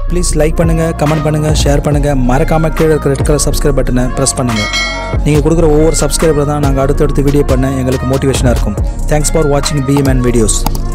Please like பண்ணுங்கள், comment பண்ணுங்கள், share பண்ணுங்கள். மறக்காமல் கீழே இருக்கிற ரெட் கலர் சப்ஸ்கிரைப் பட்டனை ப்ரெஸ் பண்ணுங்கள். நீங்கள் கொடுக்குற ஒவ்வொரு சப்ஸ்கிரைபர் தான் நாங்கள் அடுத்தடுத்து வீடியோ பண்ண எங்களுக்கு மோட்டிவேஷனாக இருக்கும். தேங்க்ஸ் ஃபார் வாட்சிங் BMN வீடியோஸ்.